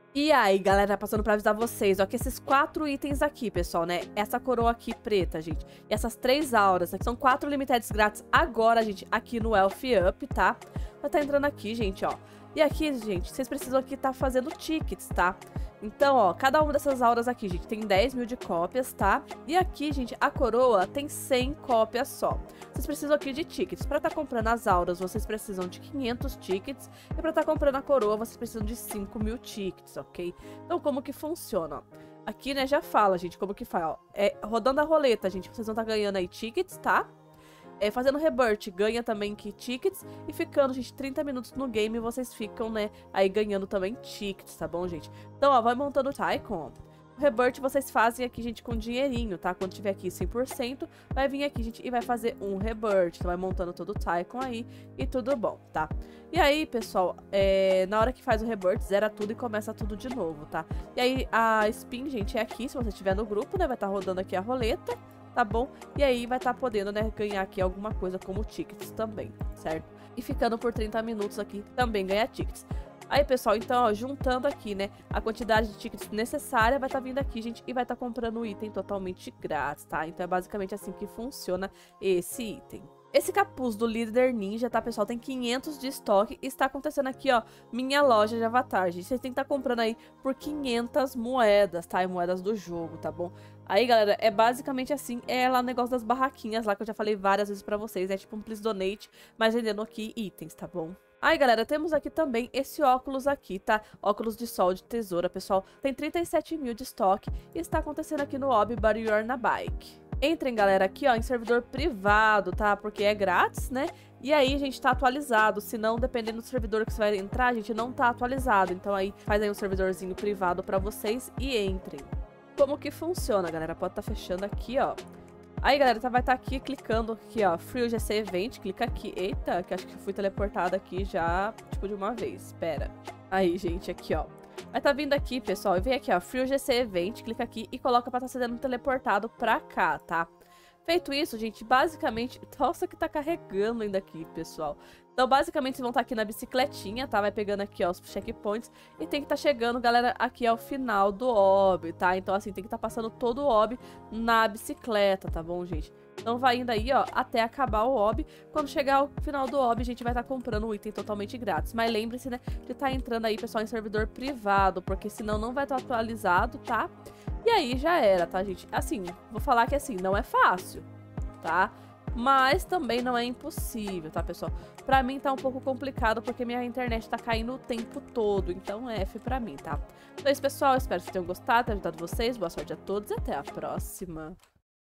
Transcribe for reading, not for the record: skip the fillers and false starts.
E aí, galera, passando pra avisar vocês, ó, que esses 4 itens aqui, pessoal, né? Essa coroa aqui preta, gente, e essas 3 auras, aqui, são 4 limiteds grátis agora, gente, aqui no Elf Up, tá? Vai tá entrando aqui, gente, ó. E aqui, gente, vocês precisam aqui tá fazendo tickets, tá? Então, ó, cada uma dessas auras aqui, gente, tem 10 mil de cópias, tá? E aqui, gente, a coroa tem 100 cópias só. Vocês precisam aqui de tickets. Pra tá comprando as auras, vocês precisam de 500 tickets. E pra tá comprando a coroa, vocês precisam de 5 mil tickets, ok? Então, como que funciona, ó? Aqui, né, já fala, gente, como que faz, ó. Rodando a roleta, gente, vocês vão tá ganhando aí tickets, tá? Fazendo rebirth, ganha também tickets. E ficando, gente, 30 minutos no game, vocês ficam, né, aí ganhando também tickets, tá bom, gente? Então, ó, vai montando o Tycoon. O rebirth vocês fazem aqui, gente, com dinheirinho, tá? Quando tiver aqui 100%, vai vir aqui, gente, e vai fazer um rebirth. Então, vai montando todo o Tycoon aí e tudo bom, tá? E aí, pessoal, na hora que faz o rebirth, zera tudo e começa tudo de novo, tá? E aí, a spin, gente, é aqui, se você estiver no grupo, né? Vai estar rodando aqui a roleta, tá bom? E aí vai estar podendo, né, ganhar aqui alguma coisa como tickets também, certo? E ficando por 30 minutos aqui, também ganha tickets. Aí, pessoal, então, ó, juntando aqui, né, a quantidade de tickets necessária, vai estar vindo aqui, gente, e vai estar comprando o item totalmente grátis, tá? Então, é basicamente assim que funciona esse item. Esse capuz do líder ninja, tá, pessoal? Tem 500 de estoque e está acontecendo aqui, ó, minha loja de avatar, gente. Vocês têm que estar comprando aí por 500 moedas, tá? E moedas do jogo, tá bom? Aí, galera, é basicamente assim, é lá o negócio das barraquinhas lá que eu já falei várias vezes pra vocês. É tipo um please donate, mas vendendo aqui itens, tá bom? Aí, galera, temos aqui também esse óculos aqui, tá? Óculos de sol de tesoura, pessoal. Tem 37 mil de estoque e está acontecendo aqui no Hobby Barrier na Bike. Entrem, galera, aqui, ó, em servidor privado, tá? Porque é grátis, né? E aí, gente, tá atualizado. Se não, dependendo do servidor que você vai entrar, gente, não tá atualizado. Então aí, faz aí um servidorzinho privado pra vocês e entrem. Como que funciona, galera? Pode tá fechando aqui, ó. Aí, galera, vai estar aqui clicando aqui, ó, Free GC Event, clica aqui. Eita, que acho que eu fui teleportada aqui já, tipo, de uma vez. Espera. Aí, gente, aqui, ó. Vai tá vindo aqui, pessoal, e vem aqui, ó, Free GC Event, clica aqui e coloca pra tá sendo teleportado pra cá, tá? Feito isso, gente, basicamente... Nossa, que tá carregando ainda aqui, pessoal. Então, basicamente, vocês vão estar aqui na bicicletinha, tá? Vai pegando aqui, ó, os checkpoints. E tem que estar chegando, galera, aqui ao final do hobby, tá? Então, assim, tem que estar passando todo o hobby na bicicleta, tá bom, gente? Então, vai indo aí, ó, até acabar o hobby. Quando chegar ao final do hobby, a gente vai estar comprando o item totalmente grátis. Mas lembre-se, né, de estar entrando aí, pessoal, em servidor privado, porque senão não vai estar atualizado, tá? E aí já era, tá, gente? Assim, vou falar que assim, não é fácil, tá? Mas também não é impossível, tá, pessoal? Pra mim tá um pouco complicado porque minha internet tá caindo o tempo todo, então é F pra mim, tá? Então é isso, pessoal. Espero que vocês tenham gostado, tenha ajudado vocês. Boa sorte a todos e até a próxima.